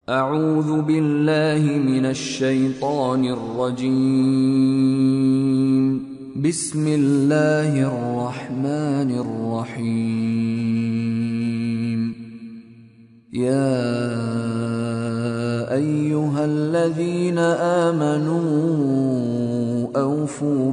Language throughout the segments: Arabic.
أعوذ بالله من الشيطان الرجيم. بسم الله الرحمن الرحيم. يا أيها الذين آمنوا أوفوا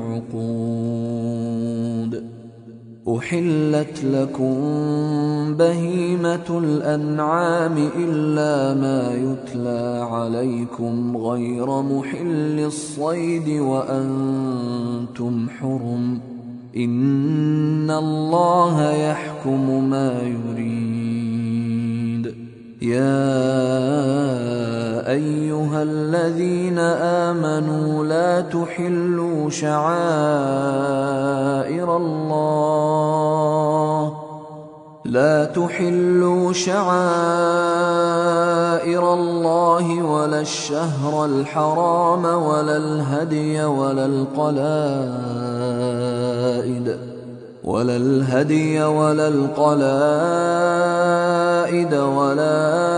بالعقود. أحلت لكم بهيمة الأنعام إلا ما يتلى عليكم غير محل الصيد وأنتم حرم، إن الله يحكم ما يريد. يا أيها الذين آمنوا لا تحلوا شعائر الله ولا الشهر الحرام ولا الهدي ولا القلائد ولا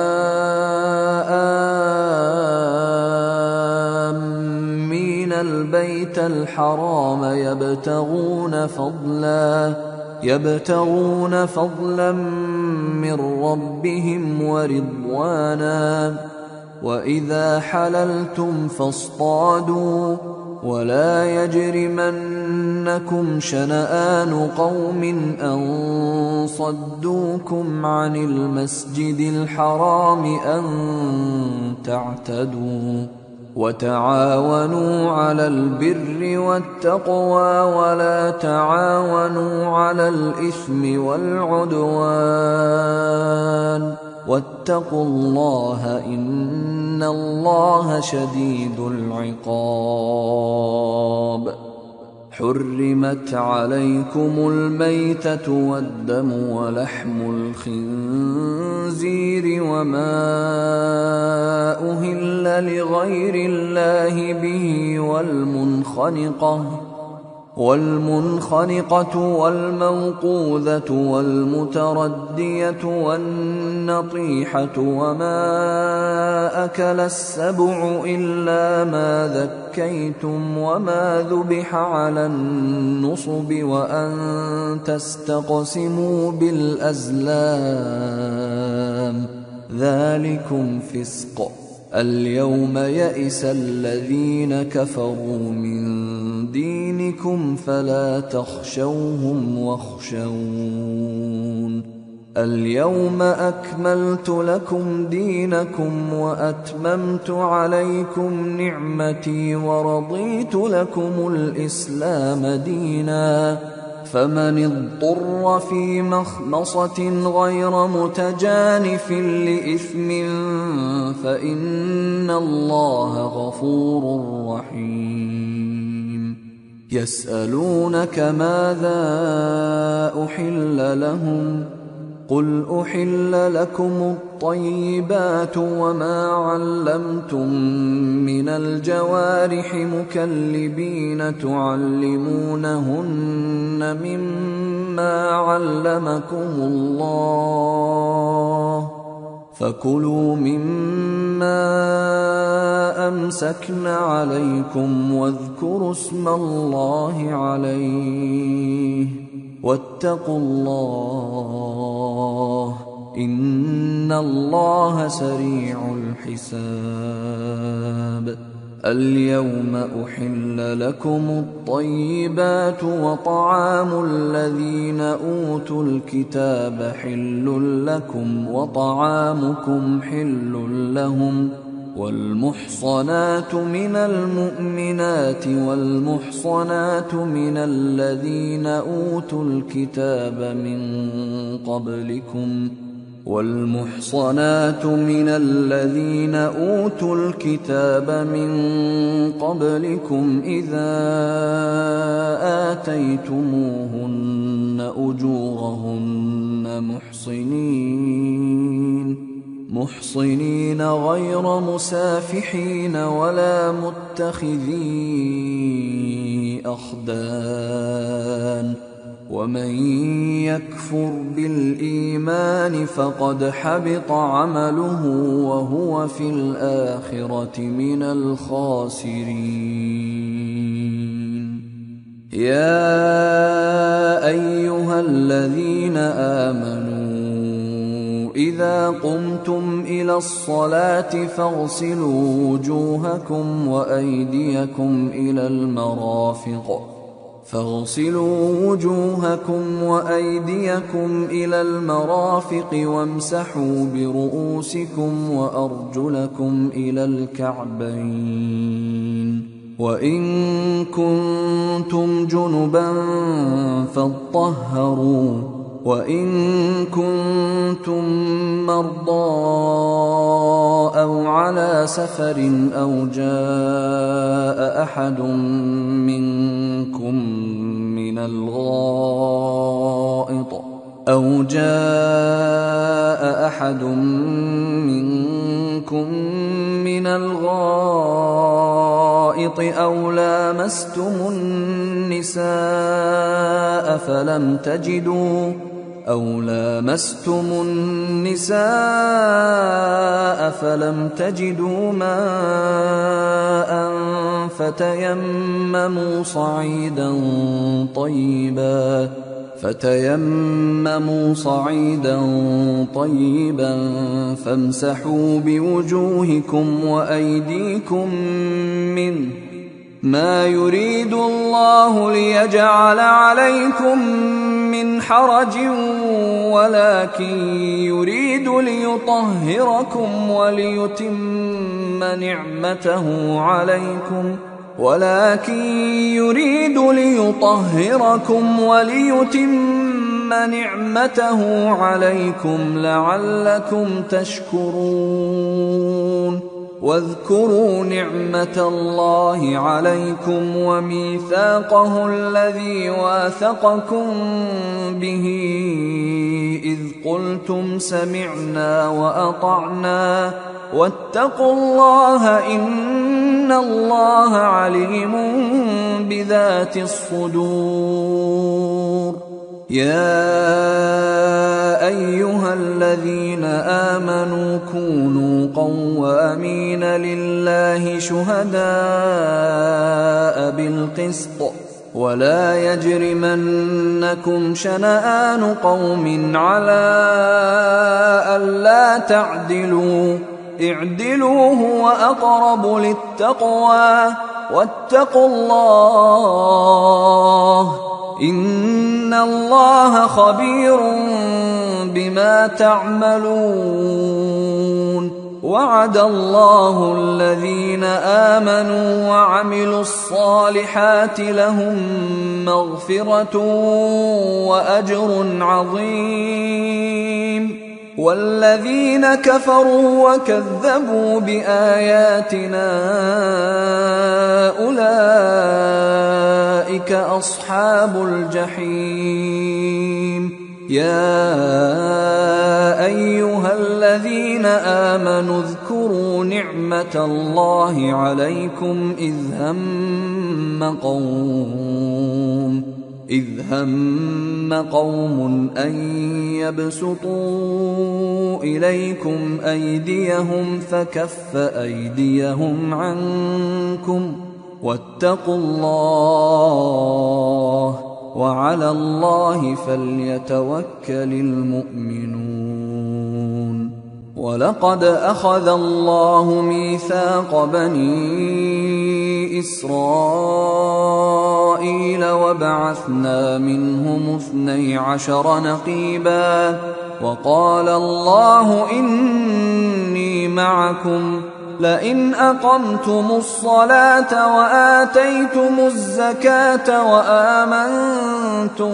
آمين البيت الحرام يبتغون فضلا من ربهم ورضوانا. وإذا حللتم فاصطادوا، ولا يجرمنكم شنآن قوم أن صدوكم عن المسجد الحرام أن تعتدوا. وتعاونوا على البر والتقوى ولا تعاونوا على الإثم والعدوان، واتقوا الله إن الله شديد العقاب. حرمت عليكم الميتة والدم ولحم الخنزير وما أهل لغير الله به والمنخنقة والموقوذة والمتردية والنطيحة وما أكل السبع إلا ما ذكيتم وما ذبح على النصب وأن تستقسموا بالأزلام، ذلكم فسق. اليوم يئس الذين كفروا من دينكم فلا تخشوهم واخشون. اليوم أكملت لكم دينكم وأتممت عليكم نعمتي ورضيت لكم الإسلام دينا. فمن اضطر في مخمصة غير متجانف لإثم فإن الله غفور رحيم. يسألونك ماذا أحل لهم؟ قل أحل لكم الطيبات وما علمتم من الجوارح مكلبين تعلمونهن مما علمكم الله، فكلوا مما أمسكن عليكم واذكروا اسم الله عليه واتقوا الله إن الله سريع الحساب. اليوم أحل لكم الطيبات وطعام الذين أوتوا الكتاب حل لكم وطعامكم حل لهم. والمحصنات من المؤمنات والمحصنات من الذين أوتوا الكتاب من قبلكم إذا آتيتموهن أجورهن محصنين غير مسافحين ولا متخذي أخدان، ومن يكفر بالإيمان فقد حبط عمله وهو في الآخرة من الخاسرين. يا أيها الذين آمنوا إذا قمتم إلى الصلاة فاغسلوا وجوهكم وأيديكم إلى المرافق وامسحوا برؤوسكم وأرجلكم إلى الكعبين، وإن كنتم جنبا فاطهروا، وإن كنتم مرضى أو على سفر أو جاء أحد منكم من الغائط أو لامستم النساء فلم تجدوا ماء فتيمموا صعيدا طيبا فامسحوا بوجوهكم وأيديكم منه، ما يريد الله ليجعل عليكم من حرج ولكن يريد ليطهركم وليتم نعمته عليكم لعلكم تشكرون. واذكروا نعمة الله عليكم وميثاقه الذي واثقكم به إذ قلتم سمعنا وأطعنا واتقوا الله إن الله عليم بذات الصدور. يا أيها الذين آمنوا كونوا قوامين لله شهداء بالقسط ولا يجرمنكم شنآن قوم على ألا تعدلوا، اعدلوا هو أقرب للتقوى واتقوا الله إن الله خبير بما تعملون. وعد الله الذين آمنوا وعملوا الصالحات لهم مغفرة وأجر عظيم، والذين كفروا وكذبوا بآياتنا أولئك أصحاب الجحيم. يا أيها الذين آمنوا اذكروا نعمة الله عليكم إذ هم قوم أن يبسطوا إليكم أيديهم فكف أيديهم عنكم واتقوا الله وعلى الله فليتوكل المؤمنون. ولقد أخذ الله ميثاق بني إسرائيل وبعثنا منهم 12 نقيبا وقال الله إني معكم لئن أقمتم الصلاة وآتيتم الزكاة وآمنتم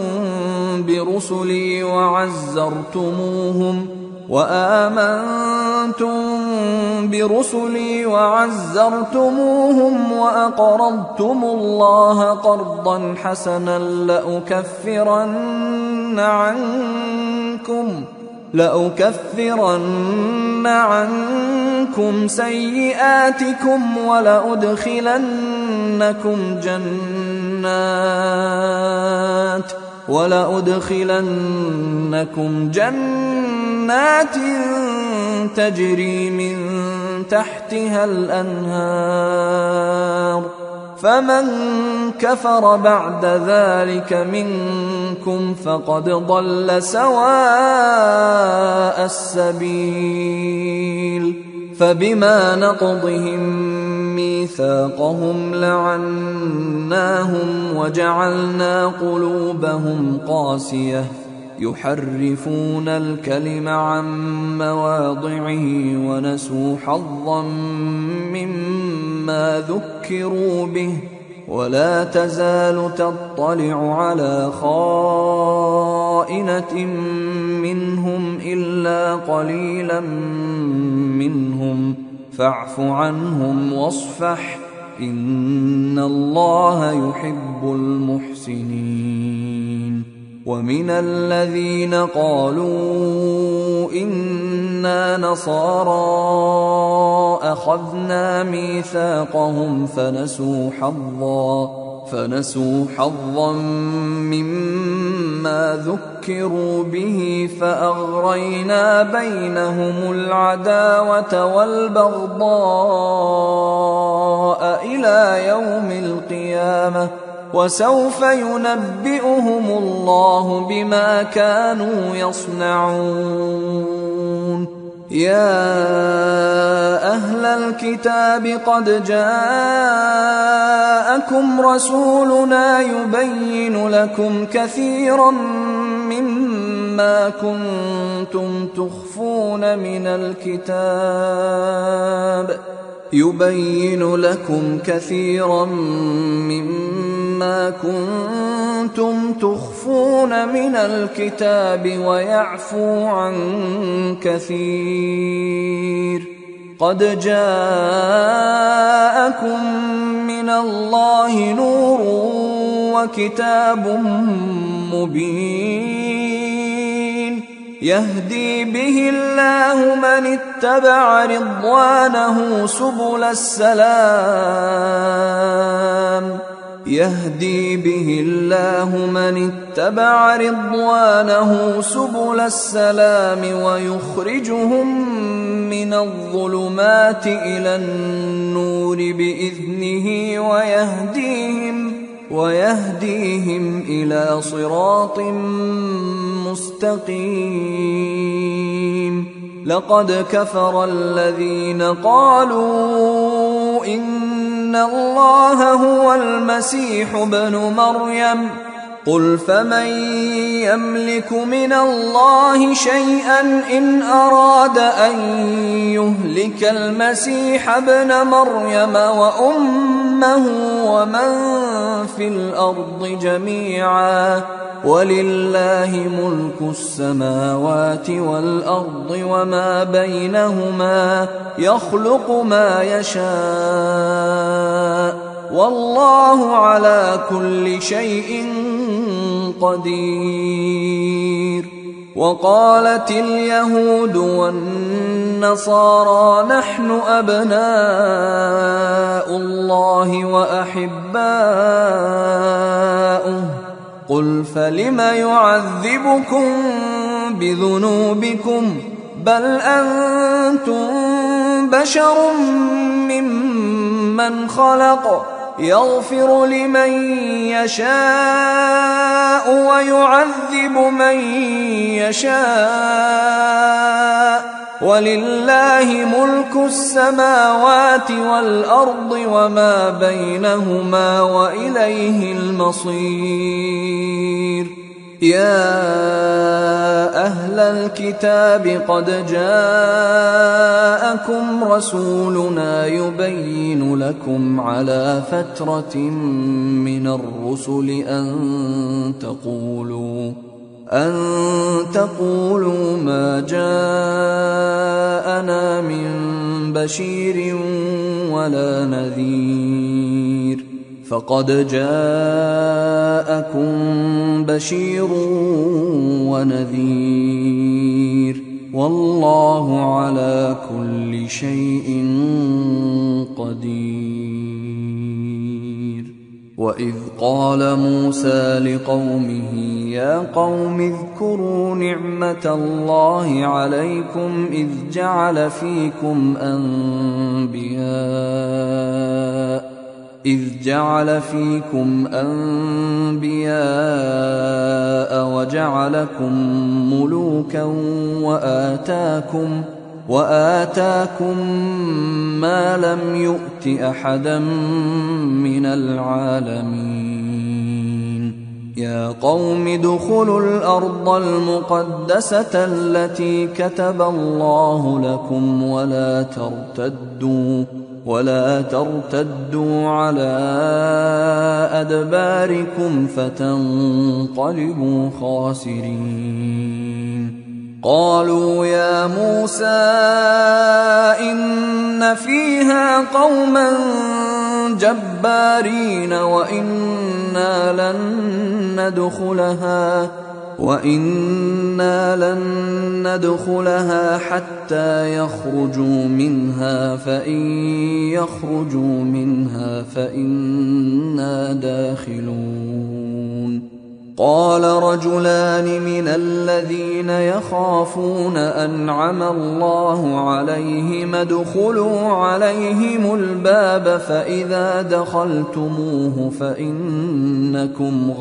برسلي وعزرتموهم وأقرضتم الله قرضا حسنا لأكفرن عنكم سيئاتكم ولأدخلنكم جنات تجري من تحتها الأنهار فمن كفر بعد ذلك منكم فقد ضل سواء السبيل. فبما نقضهم ميثاقهم لعناهم وجعلنا قلوبهم قاسية يحرفون الكلم عن مواضعه ونسوا حظا مما ذكروا به ولا تزال تطلع على خائنة منهم إلا قليلا منهم فاعف عنهم واصفح إن الله يحب المحسنين. ومن الذين قالوا إنا نصارى أخذنا ميثاقهم فنسوا حظا مما ذكروا به فأغرينا بينهم العداوة والبغضاء إلى يوم القيامة وسوف ينبئهم الله بما كانوا يصنعون. يا أهل الكتاب قد جاءكم رسولنا يبين لكم كثيرا مما كنتم تخفون من الكتاب ويعفو عن كثير. قد جاءكم من الله نور وكتاب مبين يهدي به الله من اتبع رضوانه سبل السلام ويخرجهم من الظلمات إلى النور بإذنه ويهديهم إلى صراط مستقيم. لقد كفر الذين قالوا إن الله هو المسيح ابن مريم قل فمن يملك من الله شيئا إن أراد أن يهلك المسيح ابن مريم وأمه ومن في الأرض جميعا ولله ملك السماوات والأرض وما بينهما يخلق ما يشاء والله على كل شيء قدير. وقالت اليهود والنصارى نحن أبناء الله وأحباؤه قل فلم يعذبكم بذنوبكم بل أنتم بشر ممن خلق يغفر لمن يشاء ويعذب من يشاء ولله ملك السماوات والأرض وما بينهما وإليه المصير. يا أهل الكتاب قد جاءكم رسولنا يبين لكم على فترة من الرسل أن تقولوا ما جاءنا من بشير ولا نذير فقد جاءكم بشير ونذير والله على كل شيء قدير. وإذ قال موسى لقومه يا قوم اذكروا نعمة الله عليكم إذ جعل فيكم أنبياء وجعلكم ملوكا وآتاكم ما لم يؤت أحدا من العالمين يا قوم ادخلوا الأرض المقدسة التي كتب الله لكم ولا ترتدوا على أدباركم فتنقلبوا خاسرين قالوا يا موسى إن فيها قوما جبارين وإنا لن ندخلها حتى يخرجوا منها فإن يخرجوا منها فإنا داخلون قال رجلان من الذين يخافون أنعم الله عليهم ادخلوا عليهم الباب فإذا دخلتموه فإنكم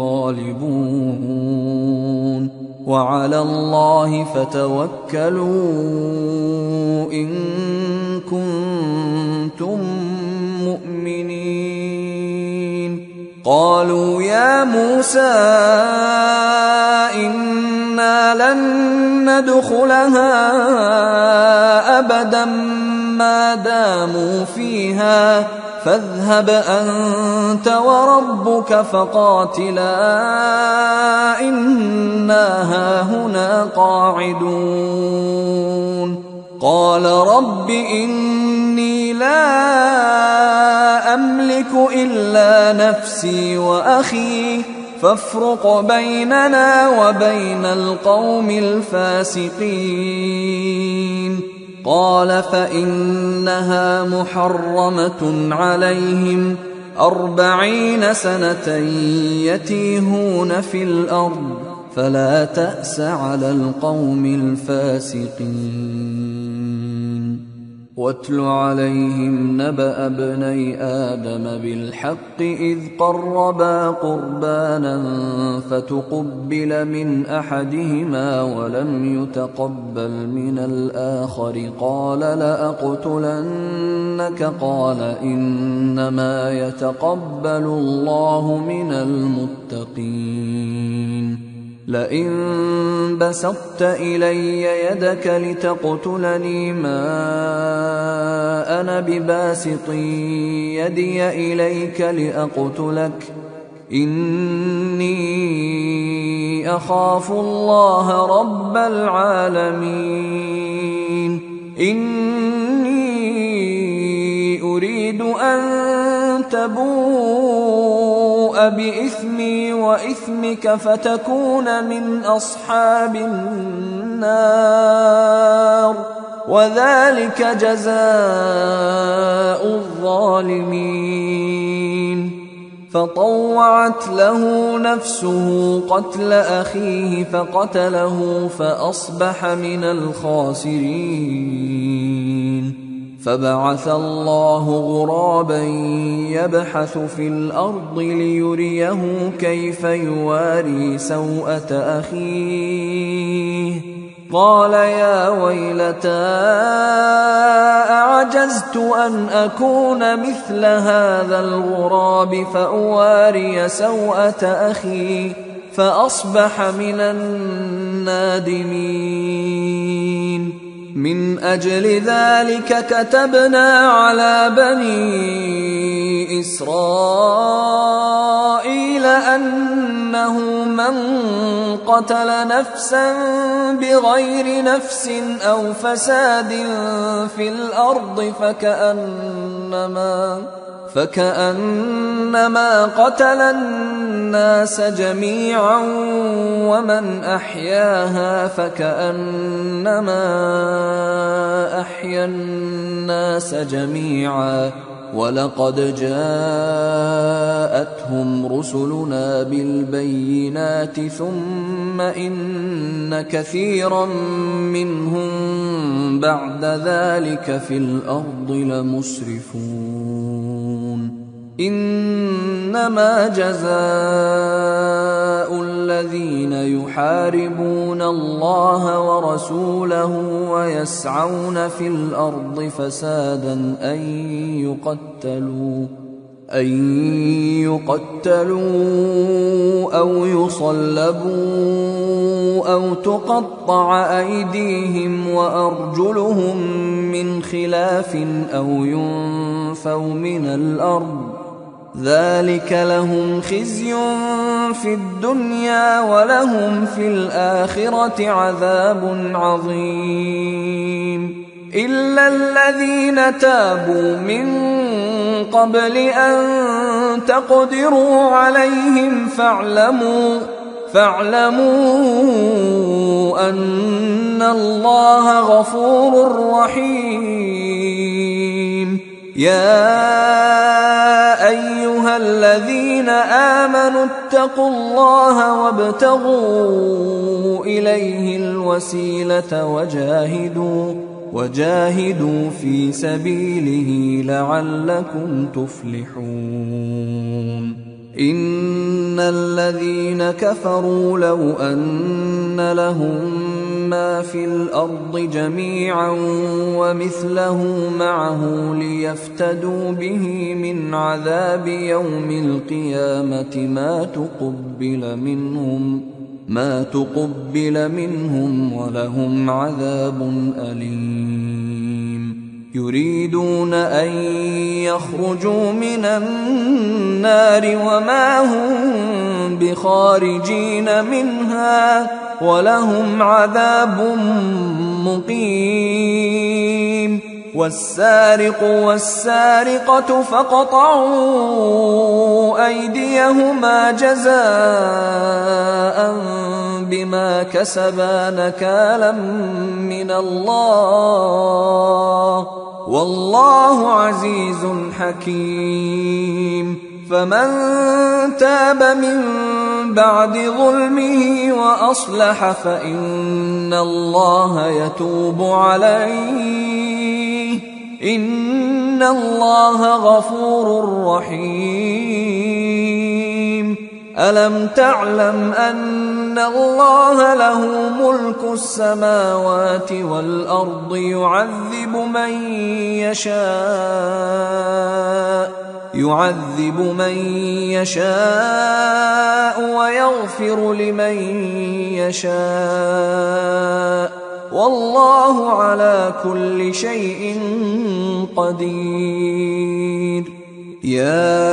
غالبون وعلى الله فتوكلوا إن كنتم مؤمنين قالوا يا موسى إنا لن ندخلها أبدا ما داموا فيها فاذهب أنت وربك فقاتلا إنا هاهنا قاعدون قال رب إني لا أملك إلا نفسي وأخي فافرق بيننا وبين القوم الفاسقين قال فإنها محرمة عليهم 40 سنة يتيهون في الأرض فلا تأس على القوم الفاسقين واتل عليهم نبأ ابني آدم بالحق إذ قربا قربانا فتقبل من أحدهما ولم يتقبل من الآخر قال لأقتلنك قال إنما يتقبل الله من المتقين لئن بسطت إلي يدك لتقتلني ما أنا بباسط يدي إليك لأقتلك إني أخاف الله رب العالمين إني أريد أن تبوء بإثمي وإثمك فتكون من أصحاب النار وذلك جزاء الظالمين فطوعت له نفسه قتل أخيه فقتله فأصبح من الخاسرين فبعث الله غرابا يبحث في الأرض ليريه كيف يواري سوءة أخيه قال يا ويلتى أعجزت أن أكون مثل هذا الغراب فأواري سوءة أخي فأصبح من النادمين من أجل ذلك كتبنا على بني إسرائيل أنه من قتل نفسا بغير نفس أو فساد في الأرض فكأنما قتل الناس جميعا ومن أحياها فكأنما أحيا الناس جميعا ولقد جاءتهم رسلنا بالبينات ثم إن كثيرا منهم بعد ذلك في الأرض لمسرفون إنما جزاء الذين يحاربون الله ورسوله ويسعون في الأرض فسادا أن يقتلوا أو يصلبوا أو تقطع أيديهم وأرجلهم من خلاف أو ينفوا من الأرض ذلك لهم خزي في الدنيا ولهم في الآخرة عذاب عظيم إلا الذين تابوا من قبل أن تقدروا عليهم فاعلموا أن الله غفور رحيم يا أيها الذين آمنوا اتقوا الله وابتغوا إليه الوسيلة وجاهدوا في سبيله لعلكم تفلحون إن الذين كفروا لو أن لهم ما في الأرض جميعا ومثله معه ليفتدوا به من عذاب يوم القيامة ما تقبل منهم ولهم عذاب أليم يريدون أن يخرجوا من النار وما هم بخارجين منها ولهم عذاب مقيم والسارق والسارقة فاقطعوا أيديهما جزاء بما كسبا نكالا من الله والله عزيز حكيم فمن تاب من بعد ظلمه وأصلح فإن الله يتوب عليه إن الله غفور رحيم ألم تعلم أن الله له ملك السماوات والأرض يعذب من يشاء ويغفر لمن يشاء والله على كل شيء قدير يا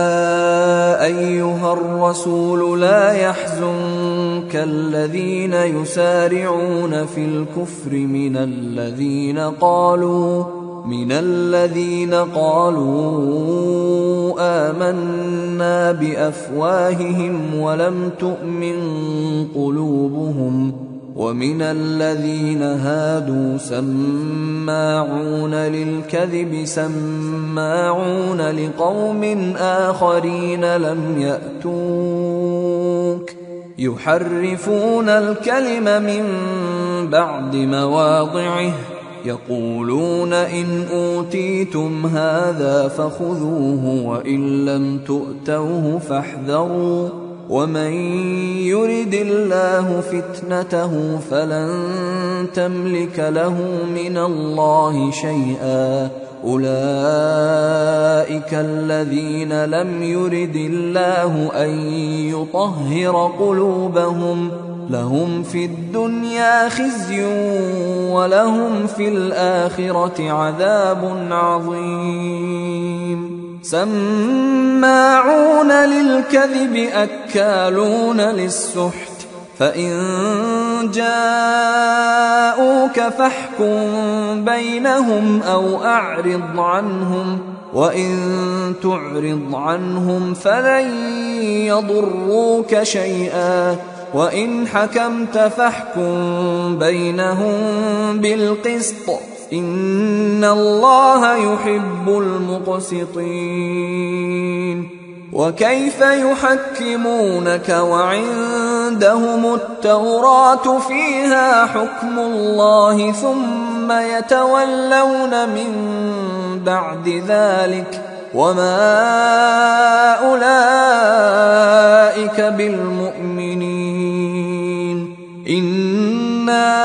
أيها الرسول لا يحزنك الذين يسارعون في الكفر من الذين قالوا آمنا بأفواههم ولم تؤمن قلوبهم ومن الذين هادوا سماعون للكذب سماعون لقوم آخرين لم يأتوك يحرفون الكلم من بعد مواضعه يقولون إن أوتيتم هذا فخذوه وإن لم تؤتوه فاحذروا ومن يرد الله فتنته فلن تملك له من الله شيئا أولئك الذين لم يرد الله أن يطهر قلوبهم لهم في الدنيا خزي ولهم في الآخرة عذاب عظيم سماعون للكذب أكالون للسحت فإن جاءوك فاحكم بينهم أو أعرض عنهم وإن تعرض عنهم فلن يضروك شيئا وإن حكمت فاحكم بينهم بالقسط إن الله يحب المقسطين. وكيف يحكمونك وعندهم التوراة فيها حكم الله ثم يتولون من بعد ذلك وما أولئك بالمؤمنين. إنا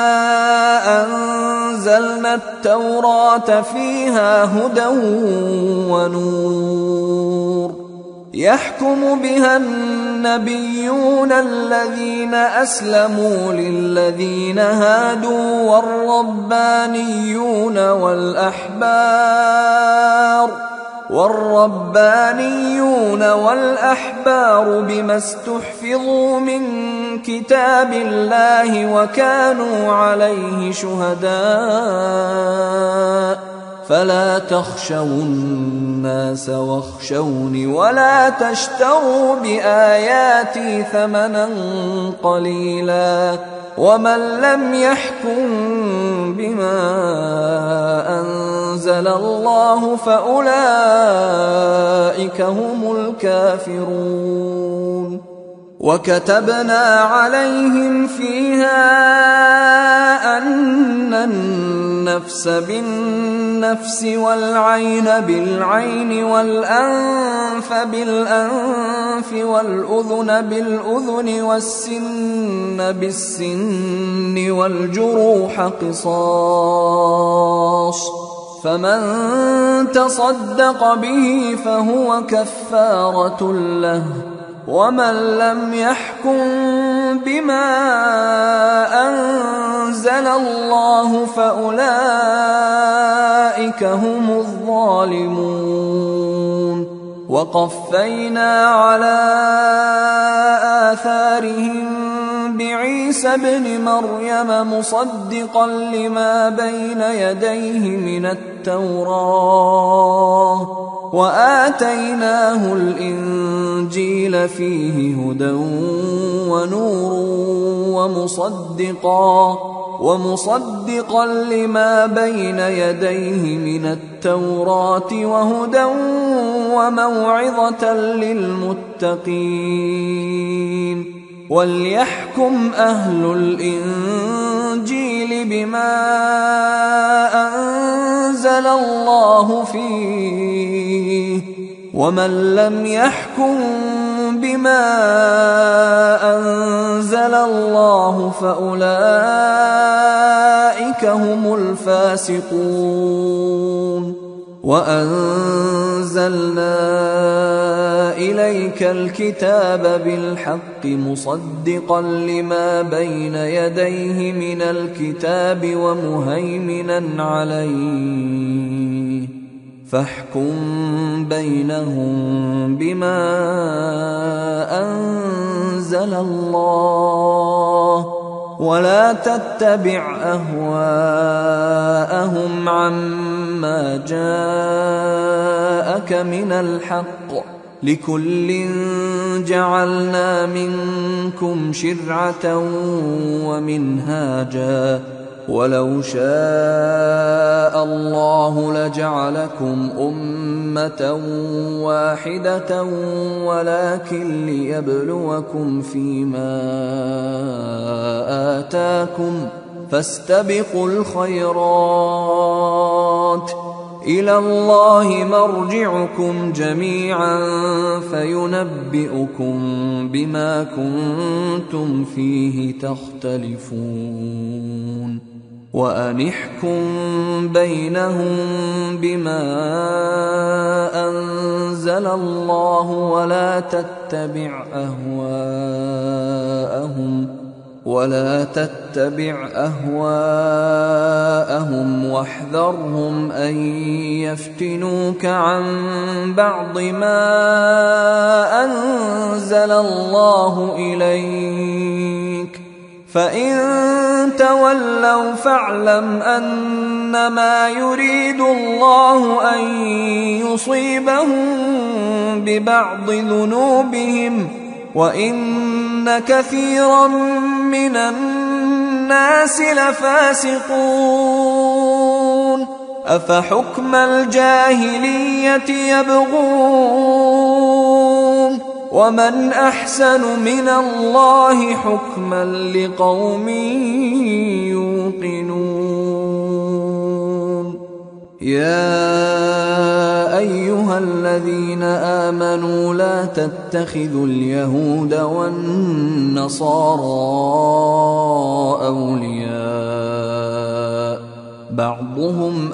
أنزلنا التوراة فيها هدى ونور يحكم بها النبيون الذين أسلموا للذين هادوا والربانيون والأحبار بما استحفظوا من كتاب الله وكانوا عليه شهداء فلا تخشوا الناس واخشوني ولا تشتروا بآياتي ثمنا قليلا ومن لم يحكم بما أنزل الله فأولئك هم الكافرون. وكتبنا عليهم فيها أن النفس بالنفس والعين بالعين والأنف بالأنف والأذن بالأذن والسن بالسن والجروح قصاص فمن تصدق به فهو كفارة له ومن لم يحكم بما أنزل الله فأولئك هم الظالمون. وقفينا على آثارهم بعيسى ابن مريم مصدقا لما بين يديه من التوراة وآتيناه الإنجيل فيه هدى ونور ومصدقا لما بين يديه من التوراة وهدى وموعظة للمتقين. وليحكم أهل الإنجيل بما أنزل الله فيه ومن لم يحكم بما أنزل الله فأولئك هم الفاسقون. وأنزلنا إليك الكتاب بالحق مصدقا لما بين يديه من الكتاب ومهيمنا عليه فاحكم بينهم بما أنزل الله ولا تتبع أهواءهم عما جاءك من الحق لكل جعلنا منكم شرعة ومنهاجا ولو شاء الله لجعلكم أمة واحدة ولكن ليبلوكم فيما آتاكم فاستبقوا الخيرات إلى الله مرجعكم جميعا فينبئكم بما كنتم فيه تختلفون. وأن احكم بينهم بما أنزل الله ولا تتبع أهواءهم واحذرهم أن يفتنوك عن بعض ما أنزل الله إليك فإن تولوا فاعلم أنما يريد الله أن يصيبهم ببعض ذنوبهم وإن كثيرا من الناس لفاسقون أفحكم الجاهلية يبغون ومن أحسن من الله حكما لقوم يوقنون يا أيها الذين آمنوا لا تتخذوا اليهود والنصارى أولياء بعضهم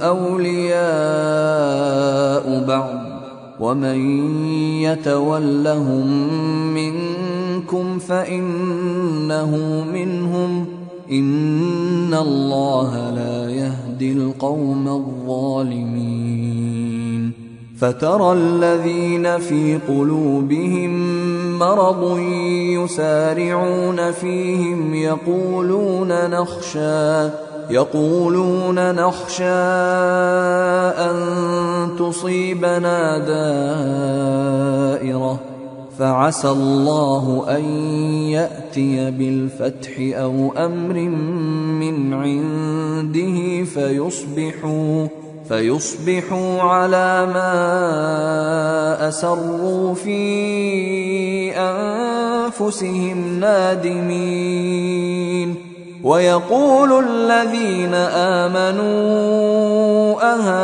أولياء بعض ومن يتولهم منكم فإنه منهم إن الله لا يهدي القوم الظالمين فترى الذين في قلوبهم مرض يسارعون فيهم يقولون نخشى أن تصيبنا دائرة فعسى الله أن يأتي بالفتح أو أمر من عنده فيصبحوا على ما أسروا في أنفسهم نادمين ويقول الذين آمنوا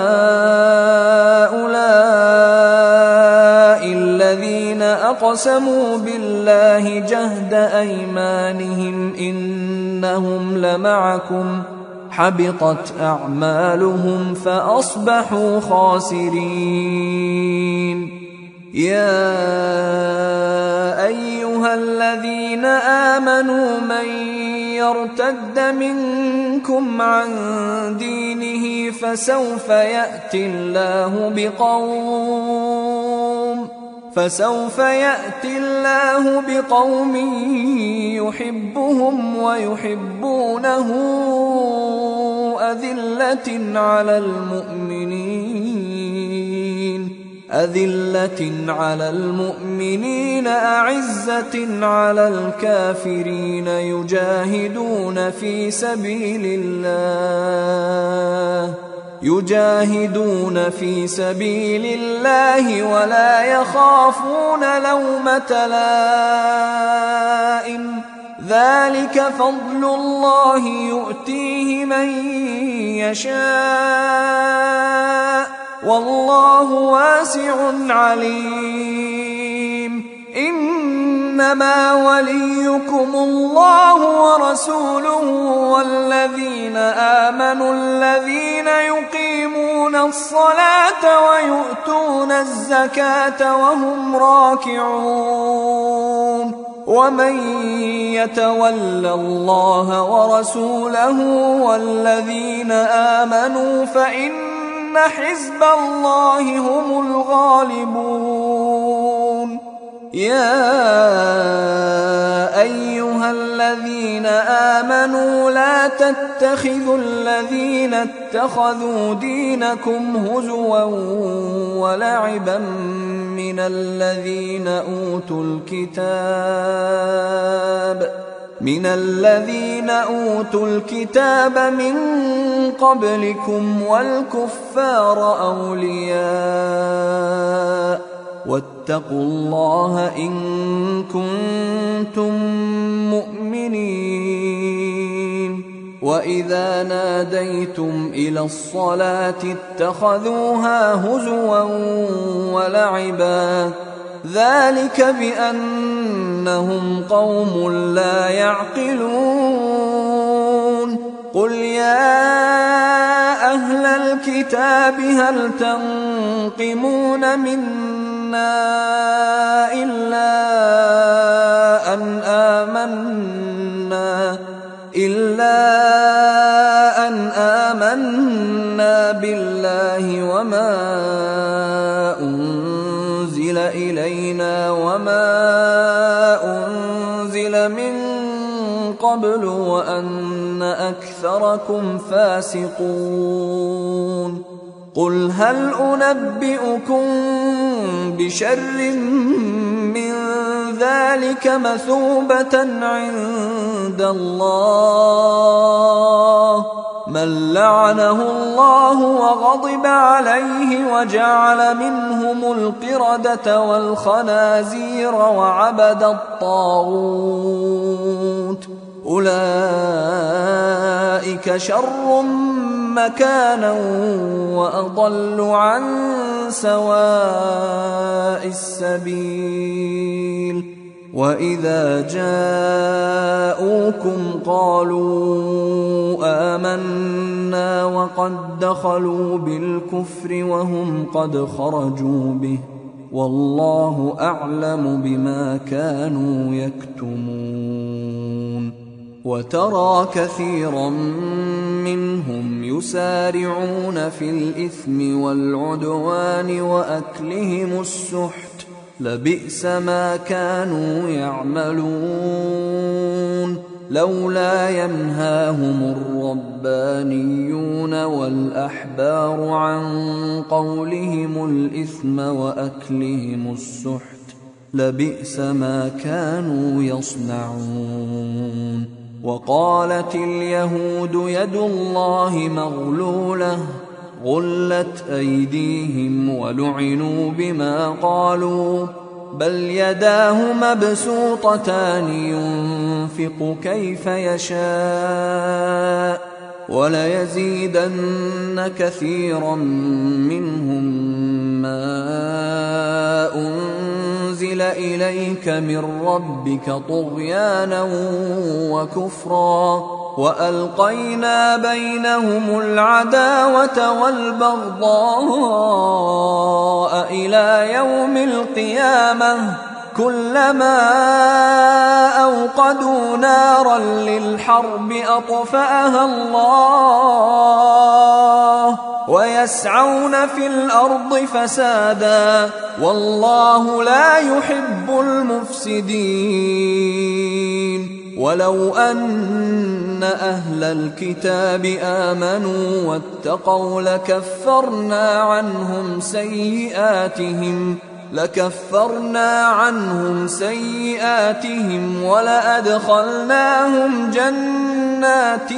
أهؤلاء الذين أقسموا بالله جهد أيمانهم إنهم لمعكم حبطت أعمالهم فأصبحوا خاسرين يا أيها الذين آمنوا من يرتد منكم عن دينه فسوف يأتي الله بقوم يحبهم ويحبونه أذلة على المؤمنين أعزة على الكافرين يجاهدون في سبيل الله ولا يخافون لومة لائم ذلك فضل الله يؤتيه من يشاء والله واسع عليم إنما وليكم الله ورسوله والذين آمنوا الذين يقيمون الصلاة ويؤتون الزكاة وهم راكعون ومن يتول الله ورسوله والذين آمنوا فإن حزب الله هم الغالبون يا أيها الذين آمنوا لا تتخذوا الذين اتخذوا دينكم هزوا ولعبا من الذين أوتوا الكتاب من قبلكم والكفار أولياء واتقوا الله إن كنتم مؤمنين وإذا ناديتم إلى الصلاة اتخذوها هزوا ولعبا ذلك بأنهم قوم لا يعقلون قل يا أهل الكتاب هل تنقمون منا إلا أن آمنا بالله وما أنزل إلينا وما أنزل من قبل وأن أكثركم فاسقون قل هل أنبئكم بشر من ذلك مثوبة عند الله من لعنه الله وغضب عليه وجعل منهم القردة والخنازير وعبد الطاغوت أولئك شر مكانا وأضل عن سواء السبيل وإذا جاءوكم قالوا آمنا وقد دخلوا بالكفر وهم قد خرجوا به والله أعلم بما كانوا يكتمون وترى كثيرا منهم يسارعون في الإثم والعدوان وأكلهم السحت لبئس ما كانوا يعملون لولا ينهاهم الربانيون والأحبار عن قولهم الإثم وأكلهم السحت لبئس ما كانوا يصنعون وقالت اليهود يد الله مغلولة غلت أيديهم ولعنوا بما قالوا بل يداه مبسوطتان ينفق كيف يشاء وليزيدن كثيرا منهم ما أنزل إليك من ربك طغيانا وكفرا وألقينا بينهم العداوة والبغضاء إلى يوم القيامة كلما أوقدوا نارا للحرب أطفأها الله ويسعون في الأرض فسادا والله لا يحب المفسدين ولو أن أهل الكتاب آمنوا واتقوا لكفرنا عنهم سيئاتهم ولأدخلناهم جنات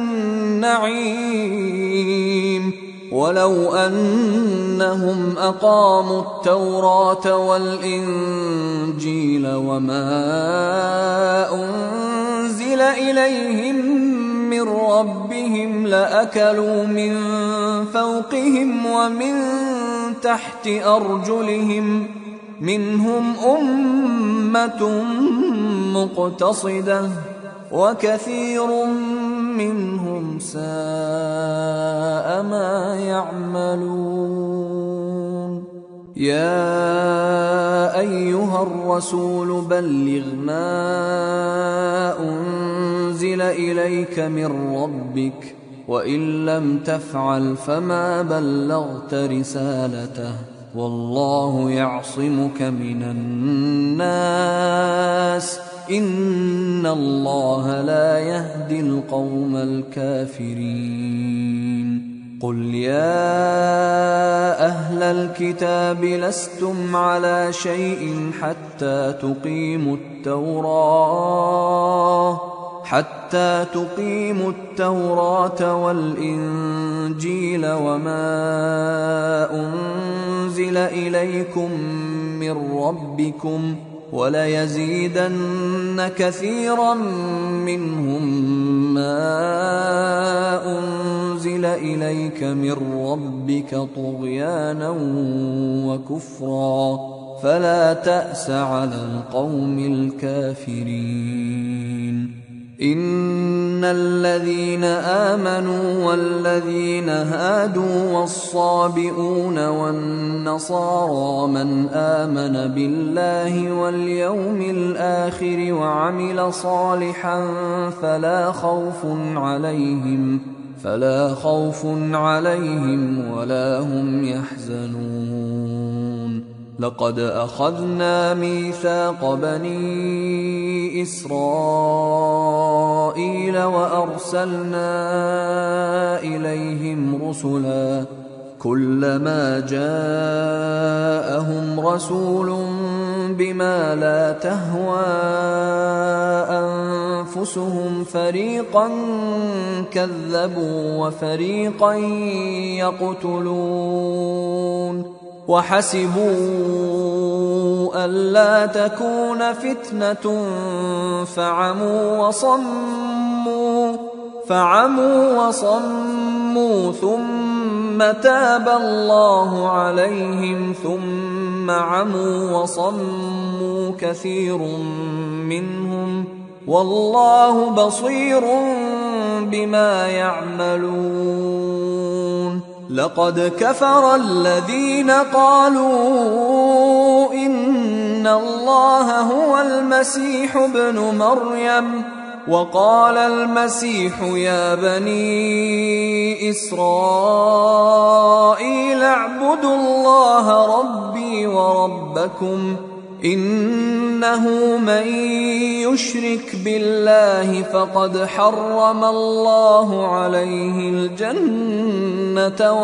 النعيم ولو أنهم أقاموا التوراة والإنجيل وما أنزل إليهم من ربهم لأكلوا من فوقهم ومن تحت أرجلهم منهم أمة مقتصدة وكثير منهم ساء ما يعملون يا أيها الرسول بلغ ما أنزل إليك من ربك وإن لم تفعل فما بلغت رسالته والله يعصمك من الناس إن الله لا يهدي القوم الكافرين قل يا أهل الكتاب لستم على شيء حتى تقيموا التوراة والإنجيل وما أنزل إليكم من ربكم وليزيدن كثيرا منهم ما أنزل إليك من ربك طغيانا وكفرا فلا تأس على القوم الكافرين إن الذين آمنوا والذين هادوا والصابئون والنصارى من آمن بالله واليوم الآخر وعمل صالحا فلا خوف عليهم ولا هم يحزنون لقد أخذنا ميثاق بني إسرائيل وأرسلنا إليهم رسلا كلما جاءهم رسول بما لا تهوى أنفسهم فريقا كذبوا وفريقا يقتلون وحسبوا ألا تكون فتنة فعموا وصموا ثم تاب الله عليهم ثم عموا وصموا كثير منهم والله بصير بما يعملون لقد كفر الذين قالوا إن الله هو المسيح ابن مريم وقال المسيح يا بني إسرائيل اعبدوا الله ربي وربكم إنه من يشرك بالله فقد حرم الله عليه الجنة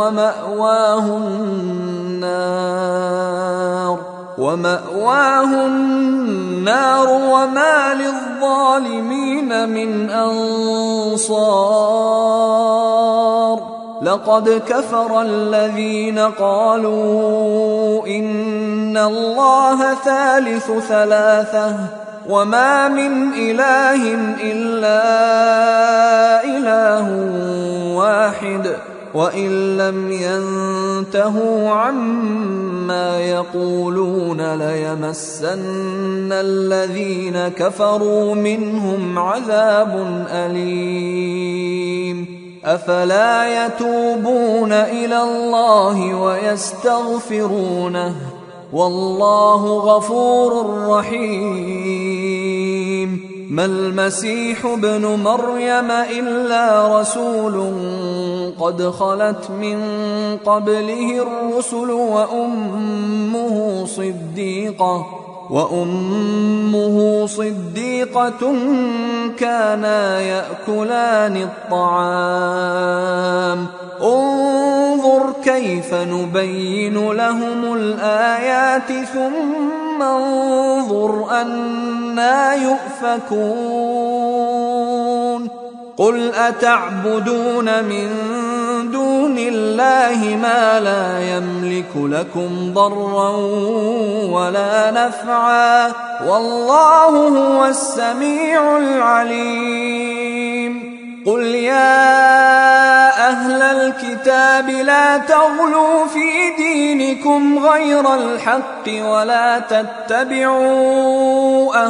ومأواه النار وما للظالمين من أنصار لقد كفر الذين قالوا إن الله ثالث ثلاثة وما من إله إلا إله واحد وإن لم ينتهوا عما يقولون ليمسن الذين كفروا منهم عذاب أليم أفلا يتوبون إلى الله ويستغفرونه والله غفور رحيم ما المسيح ابن مريم إلا رسول قد خلت من قبله الرسل وأمه صديقة كانا يأكلان الطعام انظر كيف نبين لهم الآيات ثم انظر أنى يؤفكون قل أتعبدون من دون الله ما لا يملك لكم ضرا ولا نفعا والله هو السميع العليم قل يا أهل الكتاب لا تغلوا في دينكم غير الحق ولا تتبعوا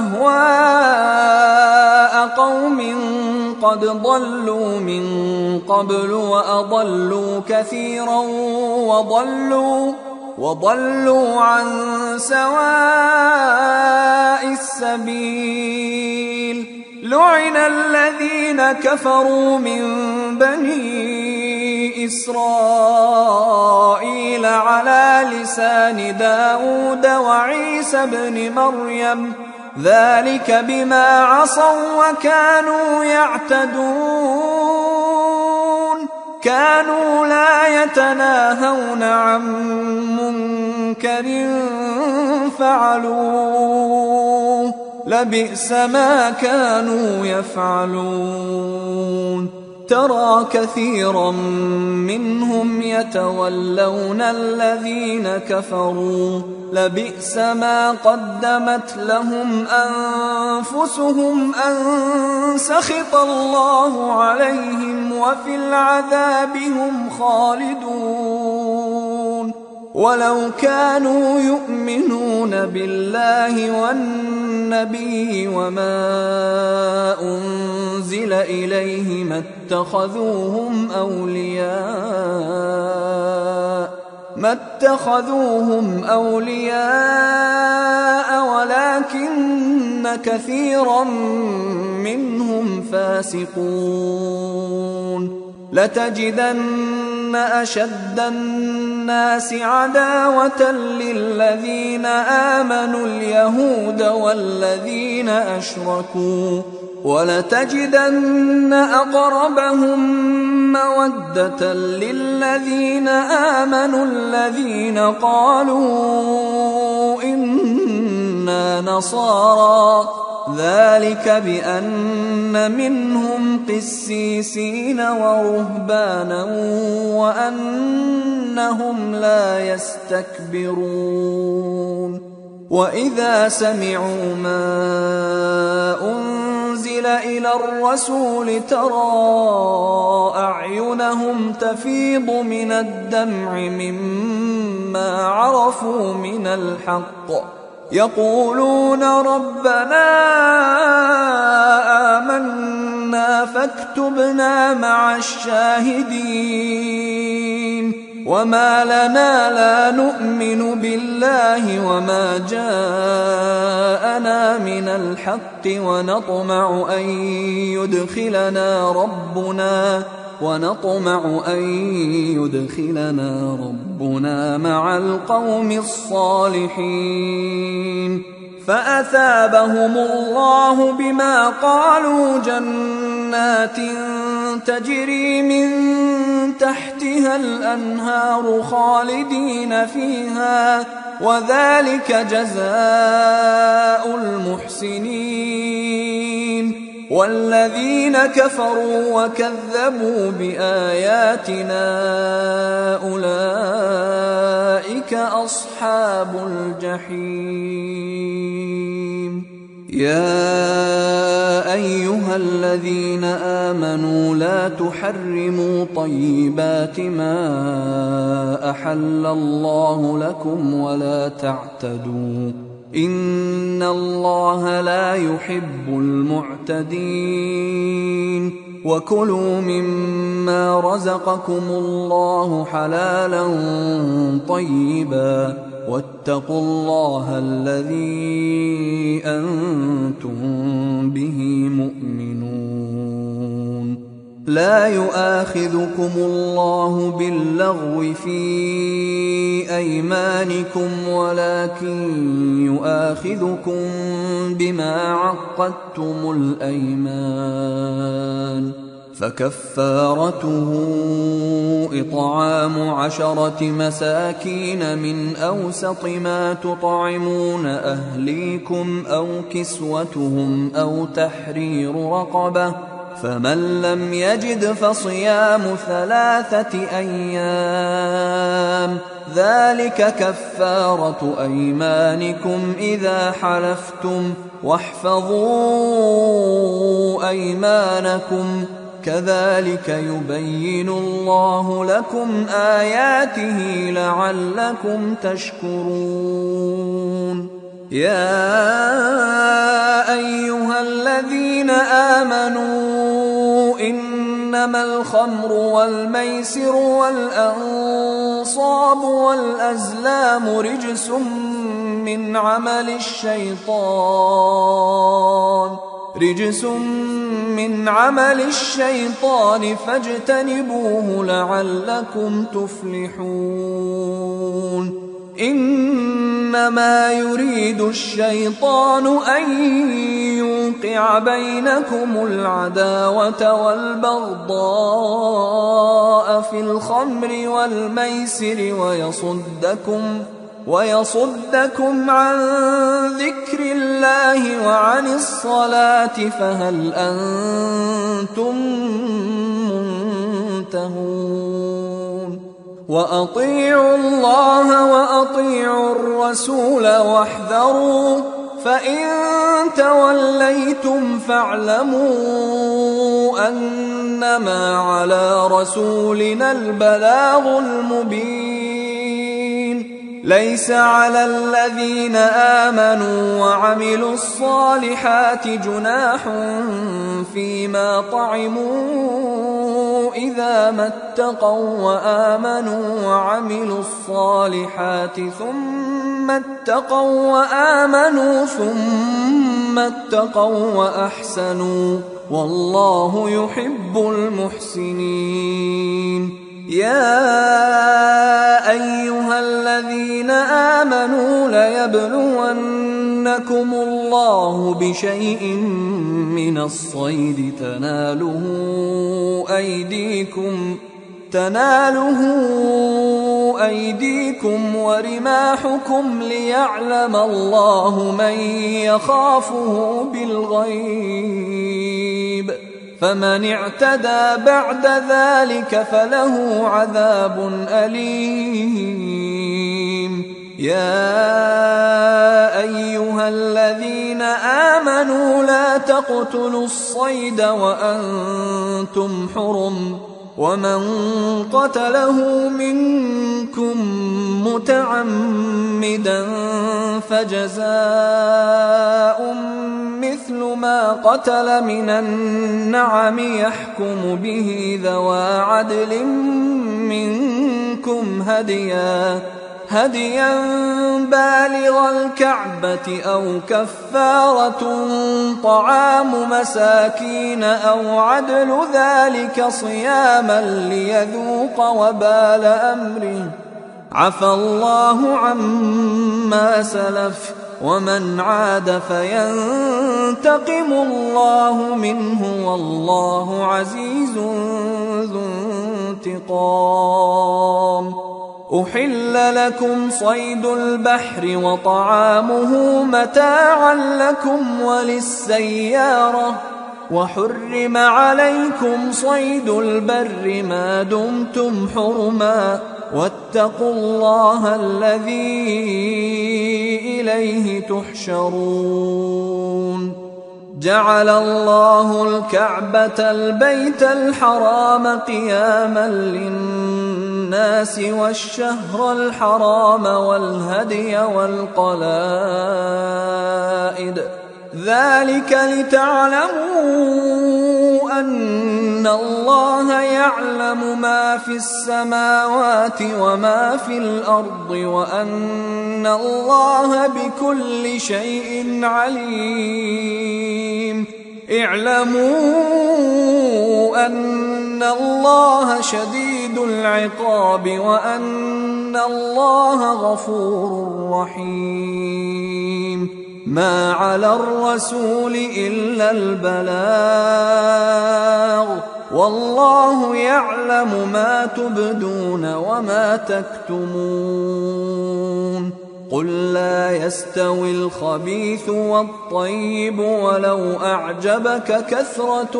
أهواء قوم قد ضلوا من قبل وأضلوا كثيرا وضلوا عن سواء السبيل لعن الذين كفروا من بني إسرائيل على لسان داود وعيسى بن مريم ذلك بما عصوا وكانوا يعتدون كانوا لا يتناهون عن منكر فعلوه لبئس ما كانوا يفعلون ترى كثيرا منهم يتولون الذين كفروا لبئس ما قدمت لهم أنفسهم أن سخط الله عليهم وفي العذاب هم خالدون ولو كانوا يؤمنون بالله والنبي وما أنزل إليه ما اتخذوهم أولياء ولكن كثيرا منهم فاسقون لتجدن أشد الناس عداوة للذين آمنوا اليهود والذين أشركوا ولتجدن أقربهم مودة للذين آمنوا الذين قالوا إنا نصارى ذلك بأن منهم قسيسين ورهبانا وأنهم لا يستكبرون وإذا سمعوا ما أنزل إلى الرسول ترى أعينهم تفيض من الدمع مما عرفوا من الحق يقولون ربنا آمنا فاكتبنا مع الشاهدين وما لنا لا نؤمن بالله وما جاءنا من الحق ونطمع أن يدخلنا ربنا مع القوم الصالحين فأثابهم الله بما قالوا جنات تجري من تحتها الأنهار خالدين فيها وذلك جزاء المحسنين والذين كفروا وكذبوا بآياتنا أولئك أصحاب الجحيم يا أيها الذين آمنوا لا تحرموا طيبات ما أحل الله لكم ولا تعتدوا إن الله لا يحب المعتدين وكلوا مما رزقكم الله حلالا طيبا واتقوا الله الذي أنتم به مؤمنون لا يؤاخذكم الله باللغو في أيمانكم ولكن يؤاخذكم بما عقدتم الأيمان فكفارته إطعام 10 مساكين من أوسط ما تطعمون أهليكم أو كسوتهم أو تحرير رقبة فمن لم يجد فصيام 3 أيام ذلك كفارة أيمانكم إذا حلفتم واحفظوا أيمانكم كذلك يبين الله لكم آياته لعلكم تشكرون يا أيها الذين آمنوا إنما الخمر والميسر والأنصاب والأزلام رجس من عمل الشيطان فاجتنبوه لعلكم تفلحون إنما يريد الشيطان أن يوقع بينكم العداوة والبغضاء في الخمر والميسر ويصدكم عن ذكر الله وعن الصلاة فهل أنتم منتهون وأطيعوا الله وأطيعوا الرسول واحذروا فإن توليتم فاعلموا أنما على رسولنا البلاغ المبين ليس على الذين آمنوا وعملوا الصالحات جناح فيما طعموا إذا ما اتقوا وآمنوا وعملوا الصالحات ثم اتقوا وأحسنوا والله يحب المحسنين يا أيها الذين آمنوا ليبلونكم الله بشيء من الصيد تناله أيديكم ورماحكم ليعلم الله من يخافه بالغيب، فمن اعتدى بعد ذلك فله عذاب أليم. يا أيها الذين آمنوا لا تقتلوا الصيد وأنتم حرم، ومن قتله منكم متعمدا فجزاء مثل ما قتل من النعم يحكم به ذوى عدل منكم هديا بالغ الكعبة أو كفارة طعام مساكين أو عدل ذلك صياما ليذوق وبال أمره، عفى الله عما سلف، ومن عاد فينتقم الله منه والله عزيز ذو انتقام. أحل لكم صيد البحر وطعامه متاعا لكم وللسيارة، وحرم عليكم صيد البر ما دمتم حرما، واتقوا الله الذي إليه تحشرون. جعل الله الكعبة البيت الحرام قياما للناس والشهر الحرام والهدي والقلائد، ذلك لتعلموا أن الله يعلم ما في السماوات وما في الأرض، وأن الله بكل شيء عليم. اعلموا أن الله شديد العقاب وأن الله غفور رحيم. ما على الرسول إلا البلاغ، والله يعلم ما تبدون وما تكتمون. قل لا يستوي الخبيث والطيب ولو أعجبك كثرة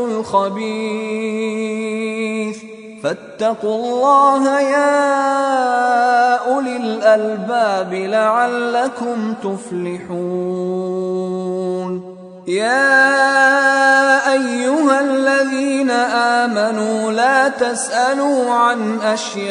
الخبيث، فاتقوا الله يا أولي الألباب لعلكم تفلحون. يا أيها الذين آمنوا لا تسألوا عن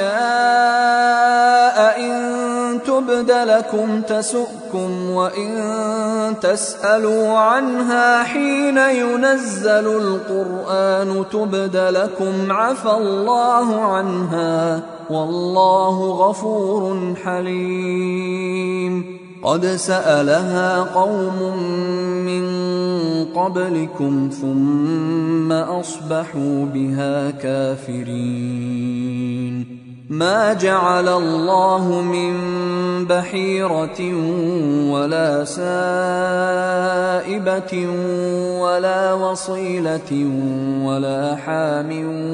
أشياء إن تبد لكم تسؤكم، وإن تسألوا عنها حين ينزل القرآن تبد لكم عفى الله عنها، والله غفور حليم. قد سألها قوم من قبلكم ثم أصبحوا بها كافرين. ما جعل الله من بحيرة ولا سائبة ولا وصيلة ولا حام،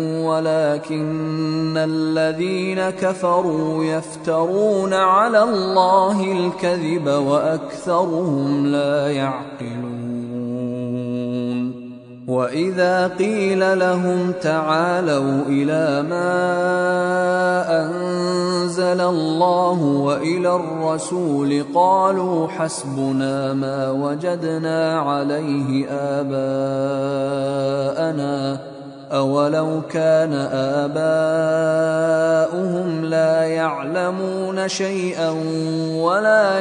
ولكن الذين كفروا يفترون على الله الكذب وأكثرهم لا يعقلون. وإذا قيل لهم تعالوا إلى ما أنزل الله وإلى الرسول قالوا حسبنا ما وجدنا عليه آباءنا، أولو كان آباؤهم لا يعلمون شيئا ولا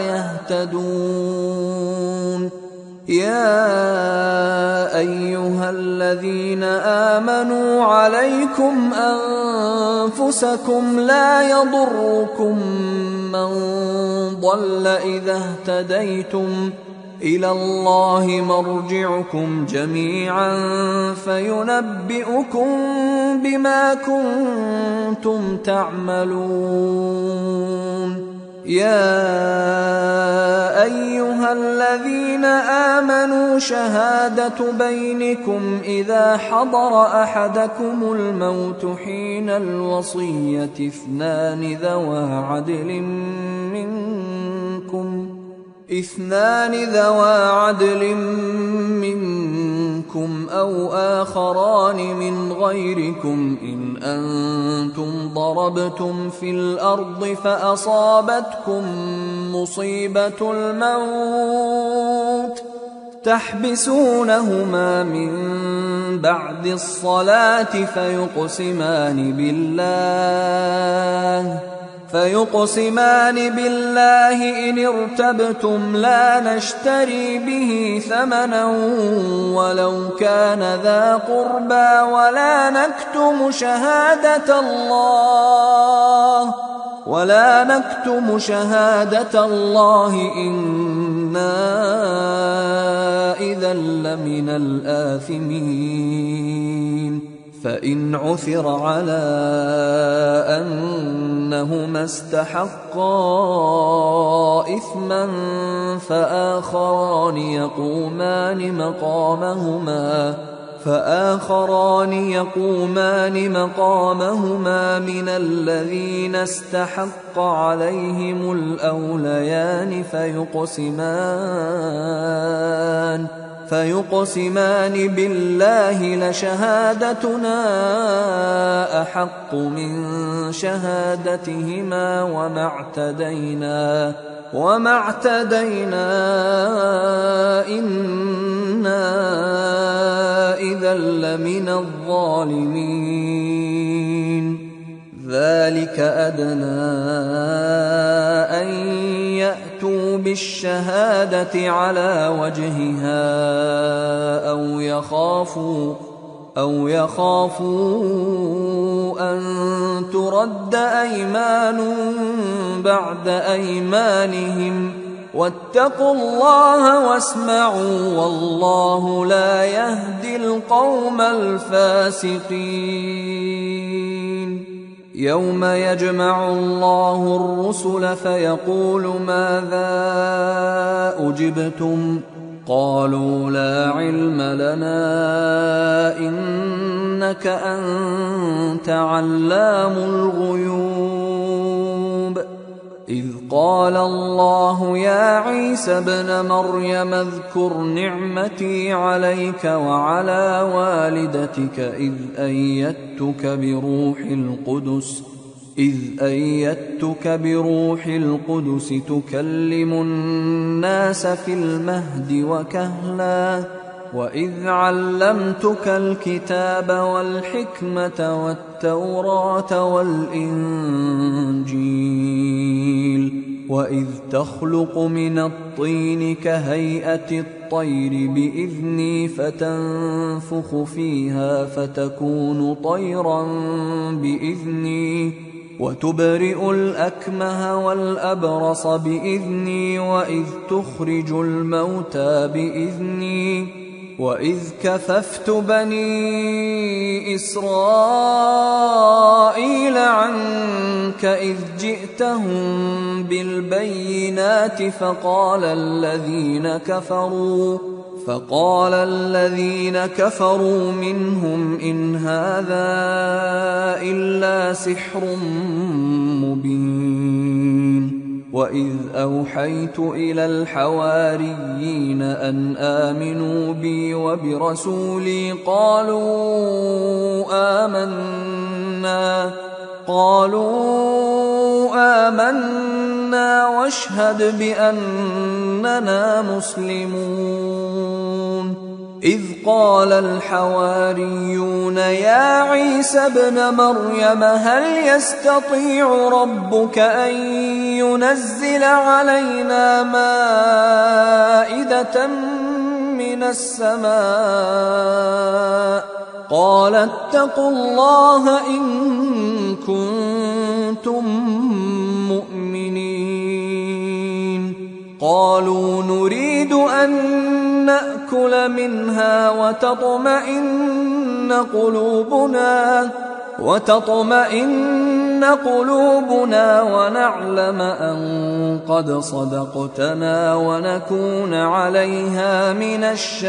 يهتدون. يا أيها الذين آمنوا عليكم أنفسكم لا يضركم من ضل إذا اهتديتم إلى الله مرجعكم جميعا فينبئكم بما كنتم تعملون. يا أيها الذين آمنوا شهادة بينكم إذا حضر أحدكم الموت حين الوصية اثنان ذوى عدل منكم أو آخران من غيركم إن أنتم ضربتم في الأرض فأصابتكم مصيبة الموت تحبسونهما من بعد الصلاة فيقسمان بالله إن ارتبتم لا نشتري به ثمنا ولو كان ذا قربى ولا نكتم شهادة الله إنا إذا لمن الآثمين. فإن عثر على أنهما استحقا إثما فآخران يقومان مقامهما من الذين استحق عليهم الأوليان فيقسمان بالله لشهادتنا أحق من شهادتهما وما اعتدينا إنا إذا لمن الظالمين. ذلك أدنى أن يأتوا بالشهادة على وجهها أو يخافوا أن ترد أيمان بعد أيمانهم واتقوا الله واسمعوا والله لا يهدي القوم الفاسقين. يوم يجمع الله الرسل فيقول ماذا أجبتم قالوا لا علم لنا إنك أنت علام الغيوب. إذ قال الله يا عيسى ابن مريم اذكر نعمتي عليك وعلى والدتك إذ أيدتك بروح القدس تكلم الناس في المهد وكهلا وإذ علمتك الكتاب والحكمة والتوراة والإنجيل وإذ تخلق من الطين كهيئة الطير بإذني فتنفخ فيها فتكون طيرا بإذني وتبرئ الأكمه والأبرص بإذني وإذ تخرج الموتى بإذني وإذ كففت بني إسرائيل عنك إذ جئتهم بالبينات فقال الذين كفروا منهم إن هذا إلا سحر مبين. وإذ أوحيت إلى الحواريين أن آمنوا بي وبرسولي قالوا آمنا واشهد بأننا مسلمون. إذ قال الحواريون يا عيسى ابن مريم هل يستطيع ربك أن ينزل علينا مائدة من السماء قال اتقوا الله إن كنتم مؤمنين. قالوا نريد أن نأكل منها وتطمئن قلوبنا ونعلم أن قد صدقتنا ونكون عليها من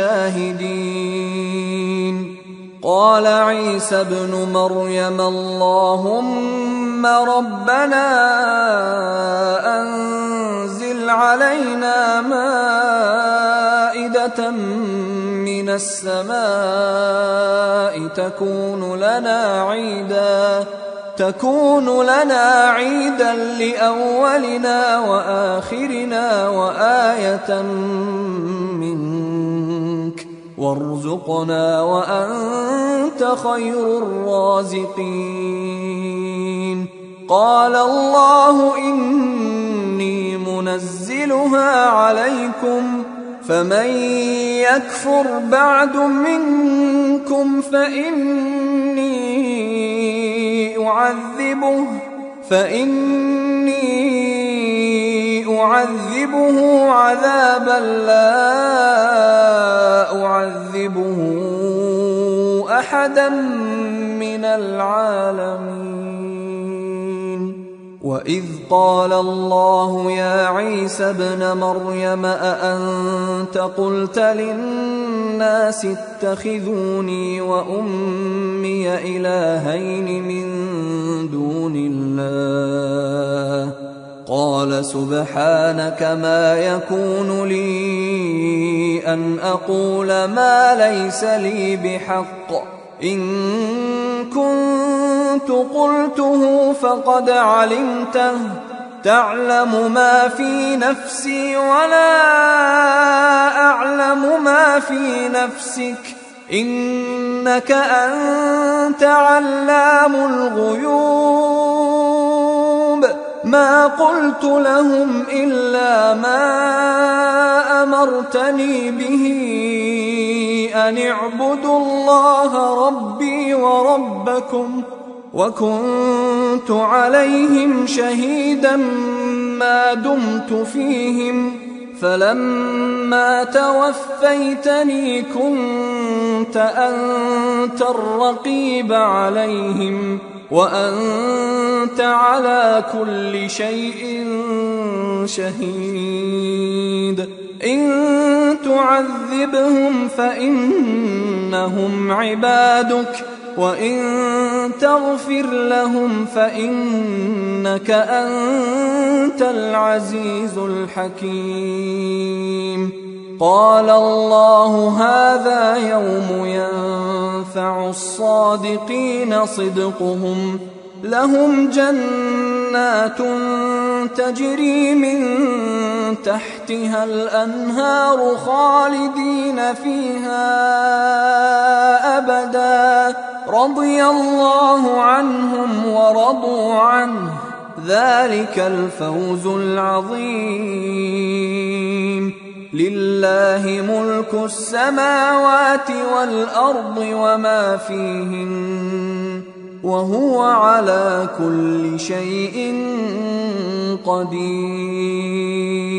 الشاهدين. قال عيسى ابن مريم اللهم ربنا أنزل علينا مائدة من السماء تكون لنا عيدا لأولنا وآخرنا وآية منك وارزقنا وأنت خير الرازقين. قال الله إني منزلها عليكم فمن يكفر بعد منكم فإني أعذبه عذابا لا أعذبه أحدا من العالمين. وإذ قال الله يا عيسى ابن مريم أأنت قلت للناس اتخذوني وأمي إلهين من دون الله قال سبحانك ما يكون لي أن أقول ما ليس لي بحق إن كنت قلته فقد علمته تعلم ما في نفسي ولا أعلم ما في نفسك إنك أنت علام الغيوب. ما قلت لهم إلا ما أمرتني به أن اعبدوا الله ربي وربكم وكنت عليهم شهيدا ما دمت فيهم فلما توفيتني كنت أنت الرقيب عليهم وأنت على كل شيء شهيد. إن تعذبهم فإنهم عبادك وإن تغفر لهم فإنك أنت العزيز الحكيم. قال الله هذا يوم ينفع الصادقين صدقهم لهم جنات تجري من تحتها الأنهار خالدين فيها أبدا رضي الله عنهم ورضوا عنه ذلك الفوز العظيم. لله ملك السماوات والأرض وما فيهن وهو على كل شيء قدير.